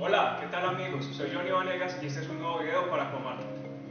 Hola, ¿qué tal amigos? Soy Johnny Vanegas y este es un nuevo video para Aquamarket.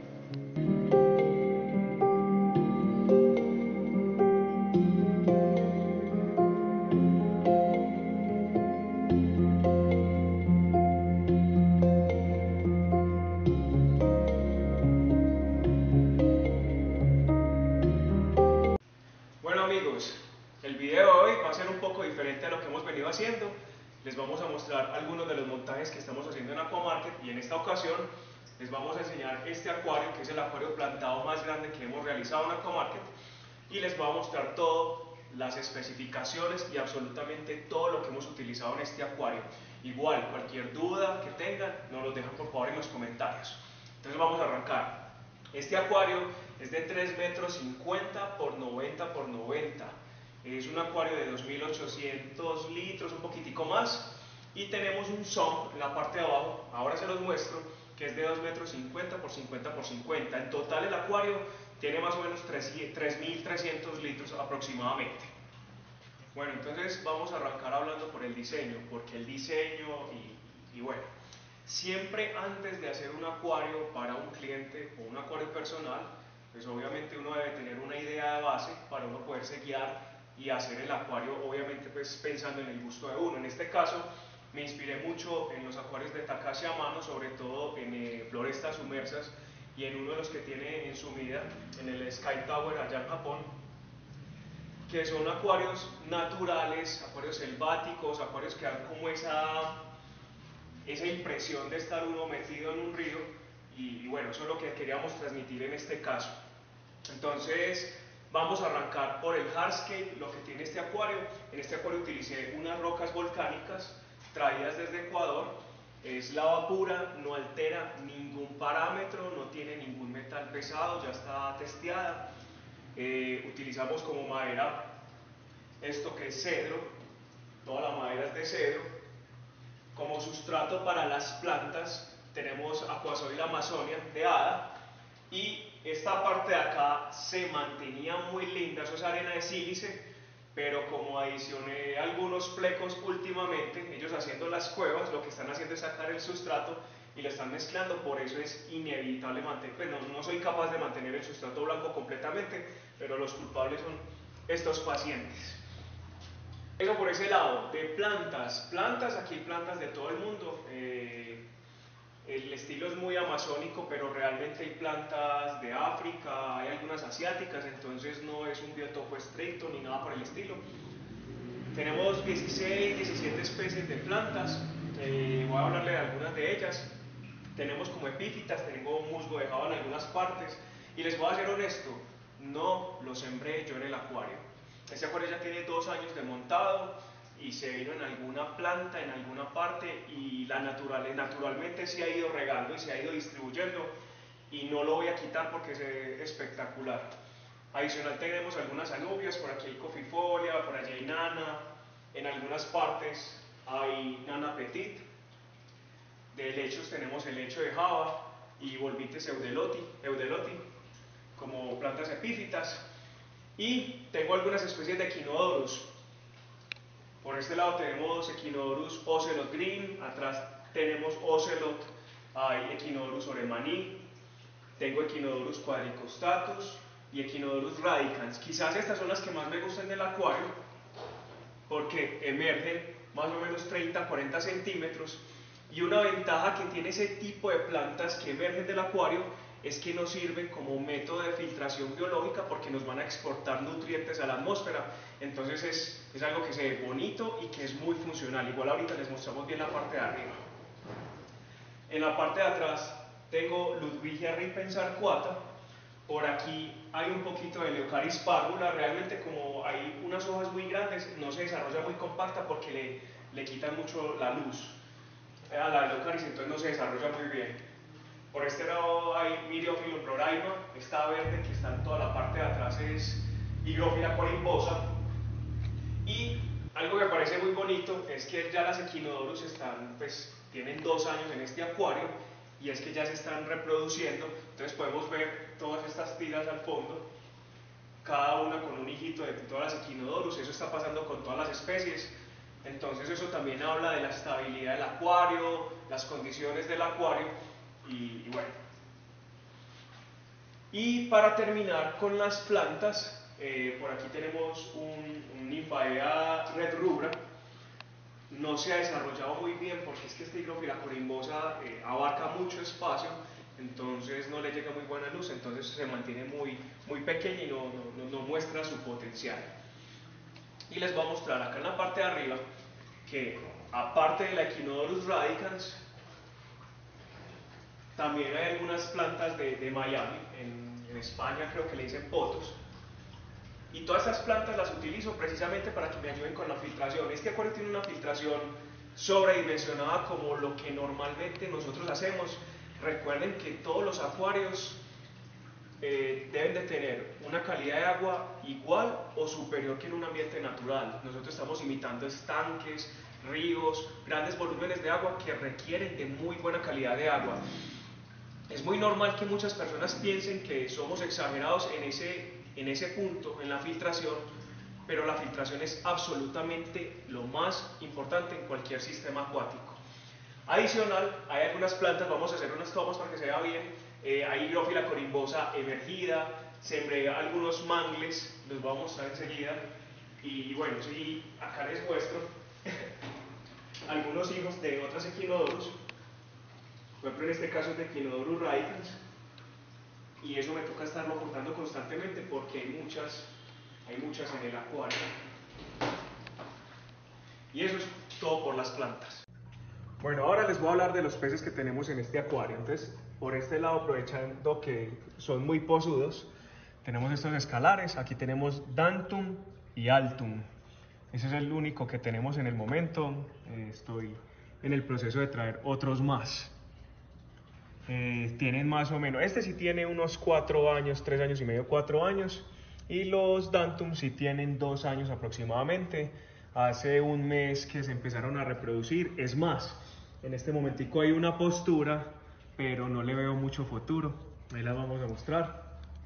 Bueno amigos, el video de hoy va a ser un poco diferente a lo que hemos venido haciendo. Les vamos a mostrar algunos de los montajes que estamos haciendo en Aquamarket y en esta ocasión les vamos a enseñar este acuario, que es el acuario plantado más grande que hemos realizado en Aquamarket, y les voy a mostrar todas las especificaciones y absolutamente todo lo que hemos utilizado en este acuario. Igual, cualquier duda que tengan, nos lo dejan por favor en los comentarios. Entonces vamos a arrancar. Este acuario es de 3 metros 50 por 90 por 90. Es un acuario de 2800 litros, un poquitico más. Y tenemos un sump en la parte de abajo, ahora se los muestro, que es de 2 metros 50 por 50 por 50. En total el acuario tiene más o menos 3300 litros aproximadamente. Bueno, entonces vamos a arrancar hablando por el diseño, porque el diseño y bueno, siempre antes de hacer un acuario para un cliente o un acuario personal, pues obviamente uno debe tener una idea de base para uno poderse guiar y hacer el acuario, obviamente pues pensando en el gusto de uno. En este caso me inspiré mucho en los acuarios de Takashi Amano, sobre todo en Florestas Sumersas y en uno de los que tiene en Sumida, en el Sky Tower allá en Japón, que son acuarios naturales, acuarios selváticos, acuarios que dan como esa impresión de estar uno metido en un río y bueno, eso es lo que queríamos transmitir en este caso. Entonces vamos a arrancar por el hardscape, lo que tiene este acuario. En este acuario utilicé unas rocas volcánicas traídas desde Ecuador. Es lava pura, no altera ningún parámetro, no tiene ningún metal pesado, ya está testeada. Utilizamos como madera esto que es cedro, toda la madera es de cedro. Como sustrato para las plantas tenemos Aquasoil Amazonia de hada, y esta parte de acá se mantenía muy linda, eso es arena de sílice, pero como adicioné algunos flecos últimamente, ellos haciendo las cuevas, lo que están haciendo es sacar el sustrato y lo están mezclando, por eso es inevitable mantener, pues no soy capaz de mantener el sustrato blanco completamente, pero los culpables son estos pacientes. Eso por ese lado. De plantas, aquí hay plantas de todo el mundo. El estilo es muy amazónico, pero realmente hay plantas de África, hay algunas asiáticas, entonces no es un biotopo estricto ni nada por el estilo. Tenemos 16, 17 especies de plantas, voy a hablarle de algunas de ellas. Tenemos como epífitas, tengo musgo dejado en algunas partes, y les voy a ser honesto, no lo sembré yo en el acuario. Este acuario ya tiene 2 años de montado y se vino en alguna planta, en alguna parte, y naturalmente se ha ido regando y se ha ido distribuyendo, y no lo voy a quitar porque es espectacular. Adicional tenemos algunas alubias, por aquí hay cofifolia, por allí hay nana, en algunas partes hay nana petit. De helechos tenemos helecho de Java y Volvites eudeloti como plantas epífitas. Y tengo algunas especies de Echinodorus. Por este lado tenemos Echinodorus ocelot green, atrás tenemos ocelot, hay Echinodorus oremaní, tengo Echinodorus quadricostatus y Echinodorus radicans. Quizás estas son las que más me gustan del acuario porque emergen más o menos 30-40 centímetros, y una ventaja que tiene ese tipo de plantas que emergen del acuario es que nos sirven como método de filtración biológica porque nos van a exportar nutrientes a la atmósfera. Entonces es algo que se ve bonito y que es muy funcional. Igual ahorita les mostramos bien la parte de arriba. En la parte de atrás tengo Ludwigia ripens arcuata. Por aquí hay un poquito de Leocaris párvula. Realmente, como hay unas hojas muy grandes, no se desarrolla muy compacta porque le quitan mucho la luz a la Leocaris, entonces no se desarrolla muy bien. Por este lado hay Myriophyllum roraima, esta verde que está en toda la parte de atrás es Hygrophila corimbosa. Y algo que me parece muy bonito es que ya las Echinodorus tienen 2 años en este acuario, y es que ya se están reproduciendo. Entonces podemos ver todas estas tiras al fondo, cada una con un hijito de todas las Echinodorus. Eso está pasando con todas las especies. Entonces eso también habla de la estabilidad del acuario, las condiciones del acuario y bueno. Y para terminar con las plantas, por aquí tenemos un Nymphaea red rubra. No se ha desarrollado muy bien porque es que este Hygrophila corimbosa abarca mucho espacio, entonces no le llega muy buena luz, entonces se mantiene muy pequeña y no muestra su potencial. Y les voy a mostrar acá en la parte de arriba que aparte de la Echinodorus radicans, también hay algunas plantas de Miami, en España creo que le dicen potos. Y todas estas plantas las utilizo precisamente para que me ayuden con la filtración. Este acuario tiene una filtración sobredimensionada como lo que normalmente nosotros hacemos. Recuerden que todos los acuarios deben de tener una calidad de agua igual o superior que en un ambiente natural. Nosotros estamos imitando estanques, ríos, grandes volúmenes de agua que requieren de muy buena calidad de agua. Es muy normal que muchas personas piensen que somos exagerados en ese punto, en la filtración, pero la filtración es absolutamente lo más importante en cualquier sistema acuático. Adicional, hay algunas plantas, vamos a hacer unas tomas para que se vea bien, hay Hygrophila corimbosa emergida, sembré algunos mangles, los voy a mostrar enseguida, y bueno, sí, acá les muestro algunos hijos de otras Echinodorus. Por ejemplo, en este caso es de Echinodorus radicans, y eso me toca estarlo cortando constantemente porque hay muchas en el acuario. Y eso es todo por las plantas. Bueno, ahora les voy a hablar de los peces que tenemos en este acuario. Entonces, por este lado, aprovechando que son muy posudos, tenemos estos escalares. Aquí tenemos Dantum y Altum. Ese es el único que tenemos en el momento. Estoy en el proceso de traer otros más. Tienen más o menos, este sí tiene unos 4 años, 3 años y medio, 4 años, y los Dantum sí tienen 2 años aproximadamente. Hace un mes que se empezaron a reproducir, es más, en este momentico hay una postura, pero no le veo mucho futuro. Ahí la vamos a mostrar.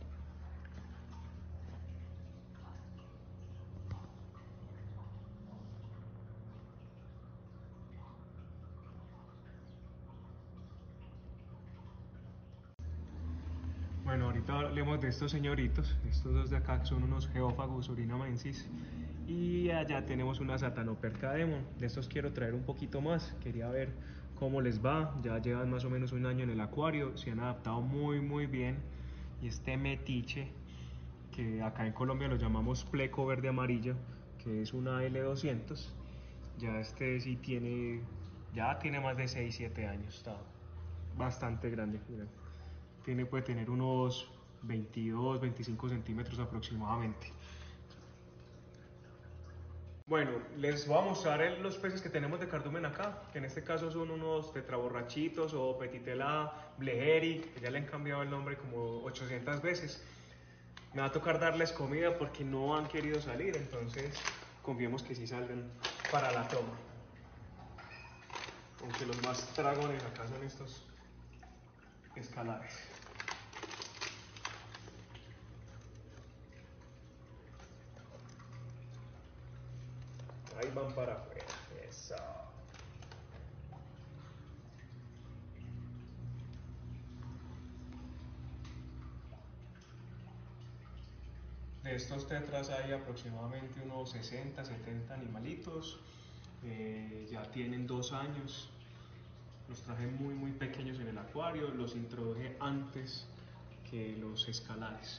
Bueno, ahorita hablemos de estos señoritos. Estos dos de acá son unos Geophagus urinamensis. Y allá tenemos una Satanoperca demon. De estos quiero traer un poquito más. Quería ver cómo les va. Ya llevan más o menos un año en el acuario. Se han adaptado muy bien. Y este metiche, que acá en Colombia lo llamamos pleco verde amarillo, que es una L200. Ya este sí tiene, ya tiene más de 6-7 años. Está bastante grande. Miren. Puede tener unos 22-25 centímetros aproximadamente. Bueno, les voy a mostrar los peces que tenemos de cardumen acá, que en este caso son unos tetraborrachitos o Petitella bleheri, que ya le han cambiado el nombre como 800 veces. Me va a tocar darles comida porque no han querido salir, entonces confiemos que sí salgan para la toma. Aunque los más dragones acá son estos escalares. Ahí van para afuera. Eso. De estos tetras hay aproximadamente unos 60-70 animalitos. Ya tienen 2 años. Los traje muy pequeños en el acuario. Los introduje antes que los escalares.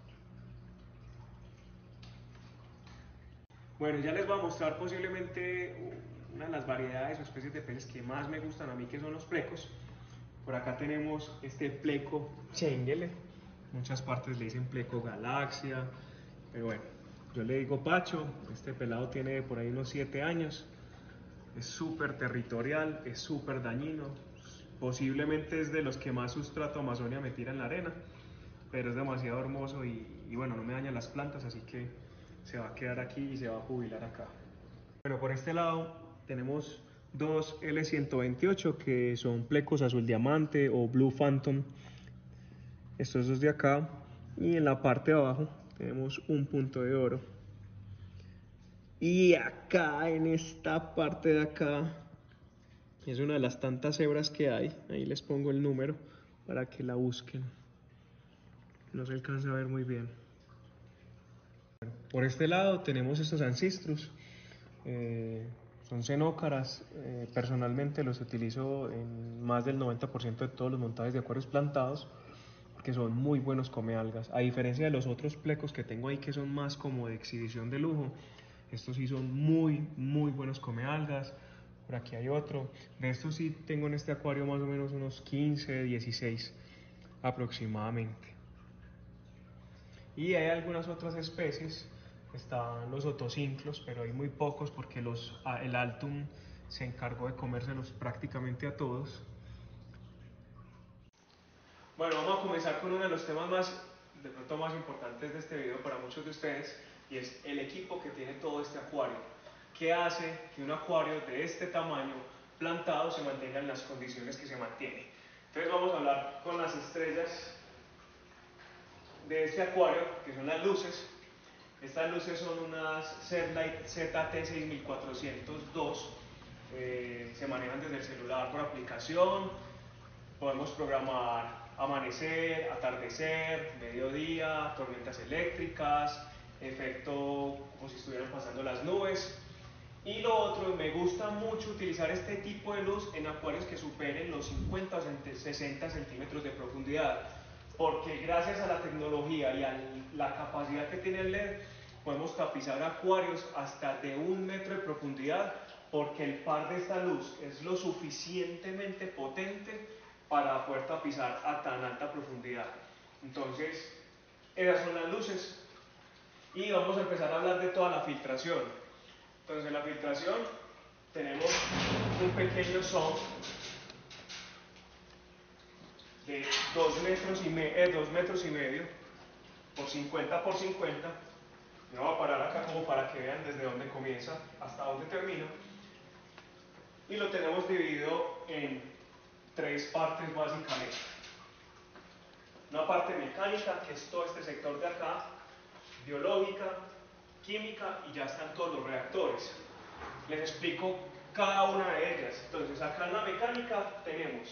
Bueno, ya les voy a mostrar posiblemente una de las variedades o especies de peces que más me gustan a mí, que son los plecos. Por acá tenemos este pleco Chengele. Muchas partes le dicen pleco galaxia, pero bueno, yo le digo Pacho. Este pelado tiene por ahí unos 7 años. Es súper territorial, es súper dañino. Posiblemente es de los que más sustrato Amazonia me tira en la arena, pero es demasiado hermoso y bueno, no me daña las plantas, así que se va a quedar aquí y se va a jubilar acá. Bueno, por este lado tenemos dos L128 que son plecos azul diamante o Blue Phantom. Estos dos de acá. Y en la parte de abajo tenemos un punto de oro. Y acá, en esta parte de acá, es una de las tantas cebras que hay. Ahí les pongo el número para que la busquen. No se alcanza a ver muy bien. Por este lado tenemos estos ancistrus. Son cenócaras. Personalmente los utilizo en más del 90% de todos los montajes de acuarios plantados, porque son muy buenos comealgas. A diferencia de los otros plecos que tengo ahí, que son más como de exhibición de lujo, estos sí son muy buenos comealgas. Por aquí hay otro. De estos sí tengo en este acuario más o menos unos 15, 16 aproximadamente. Y hay algunas otras especies. Están los otocinclos, pero hay muy pocos porque el Altum se encargó de comérselos prácticamente a todos. Bueno, vamos a comenzar con uno de los temas de pronto más importantes de este video para muchos de ustedes, y es el equipo que tiene todo este acuario. ¿Qué hace que un acuario de este tamaño plantado se mantenga en las condiciones que se mantiene? Entonces vamos a hablar con las estrellas de este acuario, que son las luces. Estas luces son unas Searchlight ZT6402. Se manejan desde el celular por aplicación. Podemos programar amanecer, atardecer, mediodía, tormentas eléctricas, efecto como si estuvieran pasando las nubes. Y lo otro, me gusta mucho utilizar este tipo de luz en acuarios que superen los 50 o 60 centímetros de profundidad, porque gracias a la tecnología y a la capacidad que tiene el LED, podemos tapizar acuarios hasta de 1 metro de profundidad, porque el par de esta luz es lo suficientemente potente para poder tapizar a tan alta profundidad. Entonces, esas son las luces. Y vamos a empezar a hablar de toda la filtración. Entonces, en la filtración tenemos un pequeño sump de 2 metros y medio por 50 por 50. Me voy a parar acá como para que vean desde dónde comienza hasta dónde termina. Y lo tenemos dividido en 3 partes básicamente. Una parte mecánica, que es todo este sector de acá, biológica, química, y ya están todos los reactores. Les explico cada una de ellas. Entonces, acá en la mecánica tenemos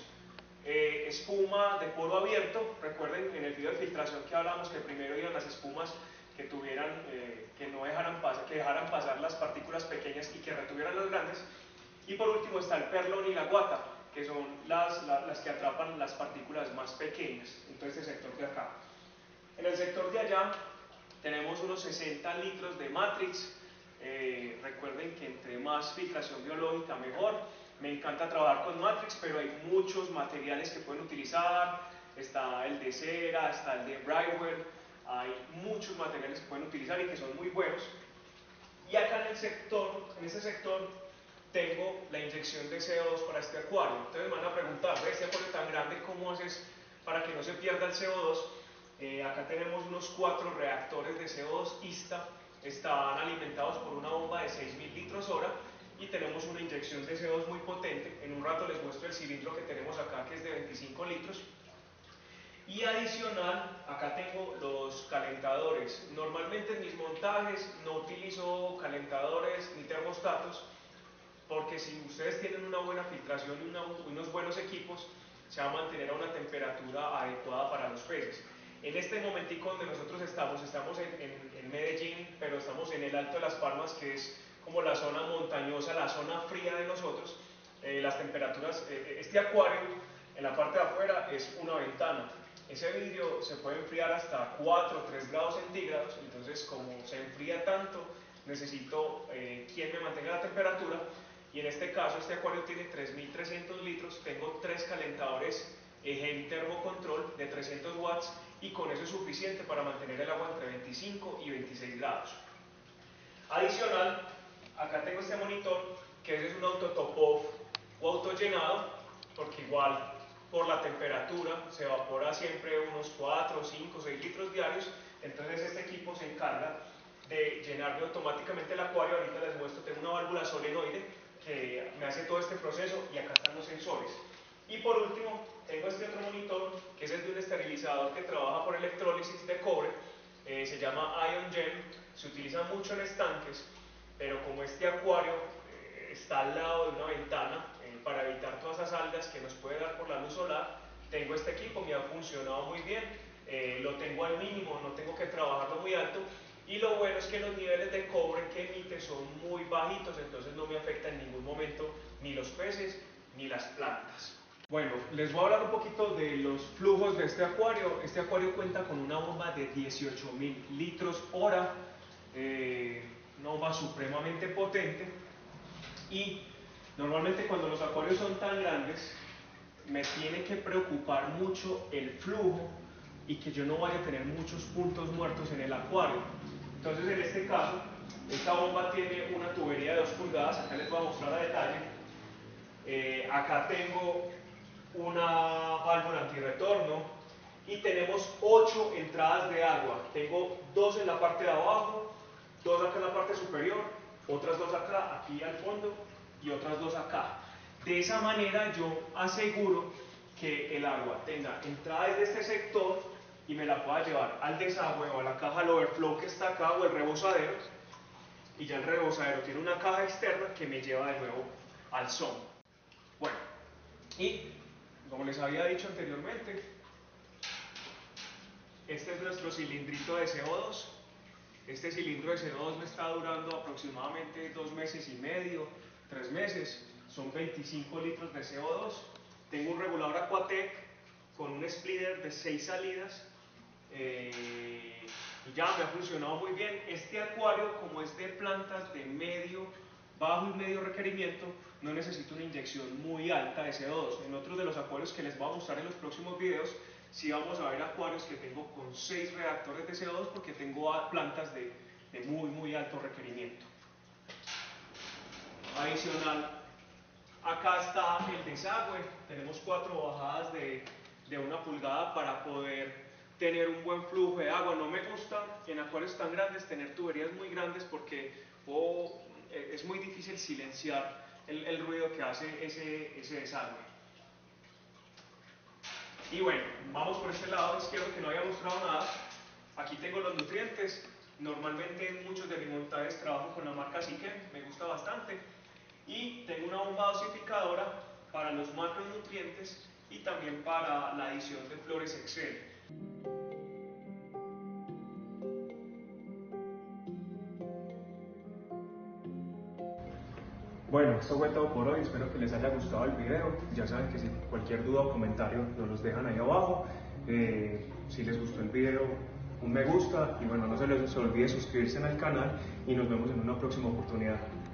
espuma de poro abierto. Recuerden en el video de filtración que hablamos que primero iban las espumas que tuvieran, que no dejaran pasar, que dejaran pasar las partículas pequeñas y que retuvieran las grandes. Y por último está el perlón y la guata, que son las que atrapan las partículas más pequeñas en todo este sector de acá. En el sector de allá tenemos unos 60 litros de Matrix. Recuerden que entre más filtración biológica mejor. Me encanta trabajar con Matrix, pero hay muchos materiales que pueden utilizar. Está el de cera, está el de Brightwell. Hay muchos materiales que pueden utilizar y que son muy buenos. Y acá en ese sector tengo la inyección de CO2 para este acuario. Entonces me van a preguntar, este acuario tan grande, ¿cómo haces para que no se pierda el CO2? Acá tenemos unos 4 reactores de CO2 ISTA, están alimentados por una bomba de 6.000 litros hora, y tenemos una inyección de CO2 muy potente. En un rato les muestro el cilindro que tenemos acá, que es de 25 litros. Y adicional, acá tengo los calentadores. Normalmente en mis montajes no utilizo calentadores ni termostatos, porque si ustedes tienen una buena filtración y unos buenos equipos, se va a mantener a una temperatura adecuada para los peces. En este momentico donde nosotros estamos en Medellín, pero estamos en el Alto de las Palmas, que es como la zona montañosa, la zona fría de nosotros. Las temperaturas, este acuario en la parte de afuera es una ventana. Ese vidrio se puede enfriar hasta 4 o 3 grados centígrados, entonces como se enfría tanto, necesito quien me mantenga la temperatura. Y en este caso, este acuario tiene 3.300 litros, tengo 3 calentadores Egel Termocontrol de 300 watts, y con eso es suficiente para mantener el agua entre 25 y 26 grados. Adicional, acá tengo este monitor, que ese es un autotop-off o autollenado, porque igual por la temperatura se evapora siempre unos 4, 5, 6 litros diarios. Entonces este equipo se encarga de llenarme automáticamente el acuario. Ahorita les muestro, tengo una válvula solenoide que me hace todo este proceso, y acá están los sensores. Y por último, tengo este otro monitor, que es el de un esterilizador que trabaja por electrólisis de cobre. Se llama Ion Gem, se utiliza mucho en estanques, pero como este acuario está al lado de una ventana, para evitar todas esas algas que nos puede dar por la luz solar, tengo este equipo, me ha funcionado muy bien, lo tengo al mínimo, no tengo que trabajarlo muy alto, y lo bueno es que los niveles de cobre que emite son muy bajitos, entonces no me afecta en ningún momento ni los peces ni las plantas. Bueno, les voy a hablar un poquito de los flujos de este acuario. Este acuario cuenta con una bomba de 18.000 litros hora, una bomba supremamente potente, y normalmente cuando los acuarios son tan grandes me tiene que preocupar mucho el flujo y que yo no vaya a tener muchos puntos muertos en el acuario. Entonces en este caso, esta bomba tiene una tubería de 2 pulgadas, acá les voy a mostrar a detalle. Acá tengo una válvula antirretorno y tenemos 8 entradas de agua. Tengo 2 en la parte de abajo, 2 acá en la parte superior, otras 2 acá, aquí al fondo, y otras 2 acá. De esa manera yo aseguro que el agua tenga entrada desde este sector y me la pueda llevar al desagüe o a la caja al overflow que está acá, o el rebosadero, y ya el rebosadero tiene una caja externa que me lleva de nuevo al SOM. Bueno, y como les había dicho anteriormente, este es nuestro cilindrito de CO2. Este cilindro de CO2 me está durando aproximadamente 2 meses y medio, 3 meses. Son 25 litros de CO2. Tengo un regulador Aquatec con un splitter de 6 salidas. Y ya me ha funcionado muy bien. Este acuario, como es de plantas de bajo y medio requerimiento, no necesita una inyección muy alta de CO2. En otros de los acuarios que les voy a mostrar en los próximos videos, sí vamos a ver acuarios que tengo con 6 reactores de CO2 porque tengo plantas de muy alto requerimiento. Adicional, acá está el desagüe. Tenemos 4 bajadas de 1 pulgada para poder tener un buen flujo de agua. No me gusta en acuarios tan grandes tener tuberías muy grandes porque es muy difícil silenciar el ruido que hace ese desagüe. Y bueno, vamos por este lado izquierdo que no había mostrado nada. Aquí tengo los nutrientes. Normalmente en muchos de mis montajes trabajo con la marca Siquem, me gusta bastante. Y tengo una bomba dosificadora para los macronutrientes y también para la adición de Flores Excel. Bueno, esto fue todo por hoy, espero que les haya gustado el video. Ya saben que si cualquier duda o comentario nos los dejan ahí abajo. Si les gustó el video, un me gusta, y bueno, no se les olvide suscribirse al canal y nos vemos en una próxima oportunidad.